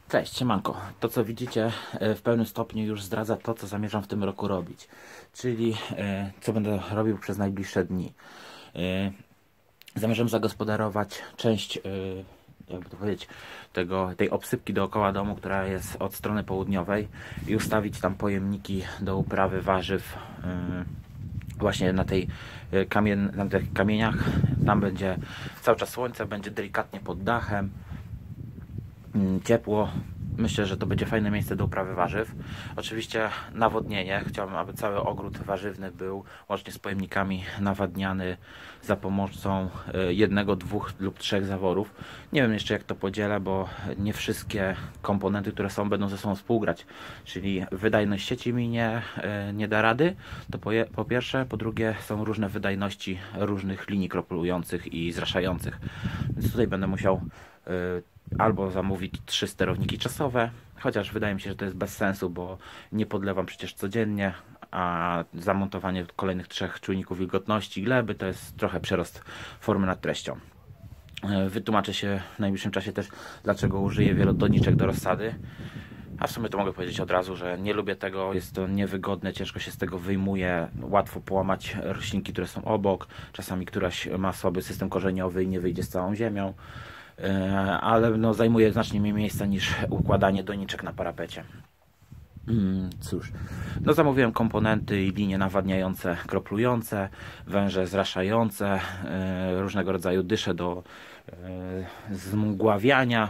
Cześć, siemanko. To co widzicie w pełnym stopniu już zdradza to, co zamierzam w tym roku robić. Czyli co będę robił przez najbliższe dni. E, Zamierzam zagospodarować część, jakby to powiedzieć, tej obsypki dookoła domu, która jest od strony południowej i ustawić tam pojemniki do uprawy warzyw. Właśnie na tych kamieniach. Tam będzie cały czas słońce, będzie delikatnie pod dachem. Ciepło. Myślę, że to będzie fajne miejsce do uprawy warzyw. Oczywiście nawodnienie. Chciałbym, aby cały ogród warzywny był łącznie z pojemnikami nawadniany za pomocą jednego, dwóch lub trzech zaworów. Nie wiem jeszcze jak to podzielę, bo nie wszystkie komponenty, które są, będą ze sobą współgrać. Czyli wydajność sieci mi nie da rady. To po pierwsze. Po drugie są różne wydajności różnych linii kroplujących i zraszających. Więc tutaj będę musiał albo zamówić 3 sterowniki czasowe, chociaż wydaje mi się, że to jest bez sensu, bo nie podlewam przecież codziennie, a zamontowanie kolejnych 3 czujników wilgotności gleby to jest trochę przerost formy nad treścią. Wytłumaczę się w najbliższym czasie też, dlaczego użyję wielodoniczek do rozsady. A w sumie to mogę powiedzieć od razu, że nie lubię tego, jest to niewygodne, ciężko się z tego wyjmuje, łatwo połamać roślinki, które są obok, czasami któraś ma słaby system korzeniowy i nie wyjdzie z całą ziemią. Ale no, zajmuje znacznie mniej miejsca niż układanie doniczek na parapecie. Cóż, no zamówiłem komponenty i linie nawadniające, kroplujące, węże zraszające, różnego rodzaju dysze do zmgławiania.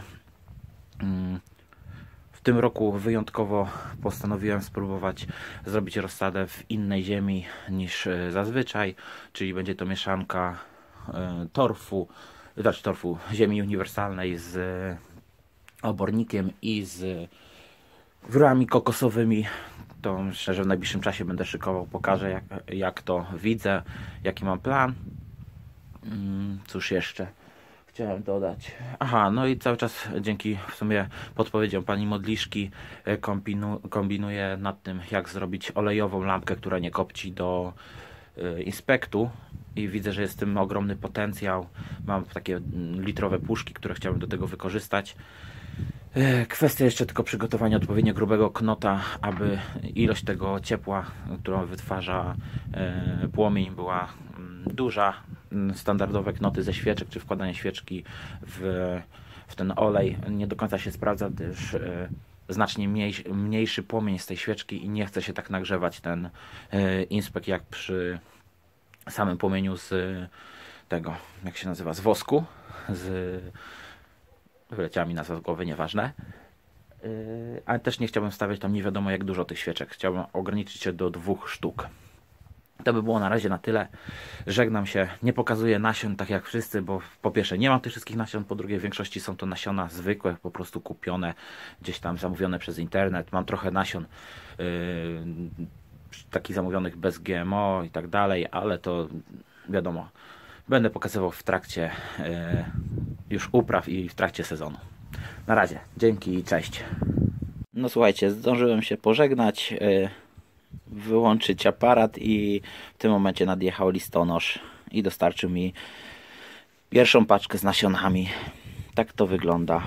W tym roku wyjątkowo postanowiłem spróbować zrobić rozsadę w innej ziemi niż zazwyczaj, czyli będzie to mieszanka torfu, ziemi uniwersalnej z obornikiem i z wrami kokosowymi. To myślę, że w najbliższym czasie będę szykował, pokażę jak to widzę, jaki mam plan. Cóż jeszcze chciałem dodać? Aha, no i cały czas dzięki w sumie podpowiedziom pani modliszki kombinuję nad tym, jak zrobić olejową lampkę, która nie kopci do inspektu. I widzę, że jest w tym ogromny potencjał. Mam takie litrowe puszki, które chciałbym do tego wykorzystać. Kwestia jeszcze tylko przygotowania odpowiednio grubego knota, aby ilość tego ciepła, którą wytwarza płomień, była duża. Standardowe knoty ze świeczek, czy wkładanie świeczki w ten olej nie do końca się sprawdza, gdyż znacznie mniejszy płomień z tej świeczki i nie chce się tak nagrzewać ten inspekt jak przy samym płomieniu z tego, jak się nazywa, z wosku, wyleciała mi nazwa z głowy, nieważne. Ale też nie chciałbym stawiać tam nie wiadomo jak dużo tych świeczek. Chciałbym ograniczyć się do 2 sztuk. To by było na razie na tyle. Żegnam się. Nie pokazuję nasion tak jak wszyscy, bo po pierwsze nie mam tych wszystkich nasion, po drugie w większości są to nasiona zwykłe, po prostu kupione, gdzieś tam zamówione przez internet. Mam trochę nasion takich zamówionych bez GMO i tak dalej, ale to wiadomo, będę pokazywał w trakcie już upraw i w trakcie sezonu. Na razie, dzięki i cześć. No słuchajcie, zdążyłem się pożegnać, wyłączyć aparat i w tym momencie nadjechał listonosz i dostarczył mi pierwszą paczkę z nasionami. Tak to wygląda.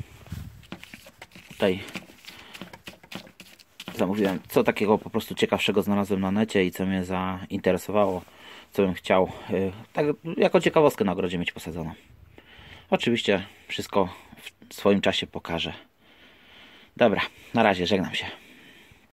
Tutaj zamówiłem, co takiego po prostu ciekawszego znalazłem na necie i co mnie zainteresowało, co bym chciał tak jako ciekawostkę na ogrodzie mieć posadzoną. Oczywiście wszystko w swoim czasie pokażę. Dobra, na razie, żegnam się.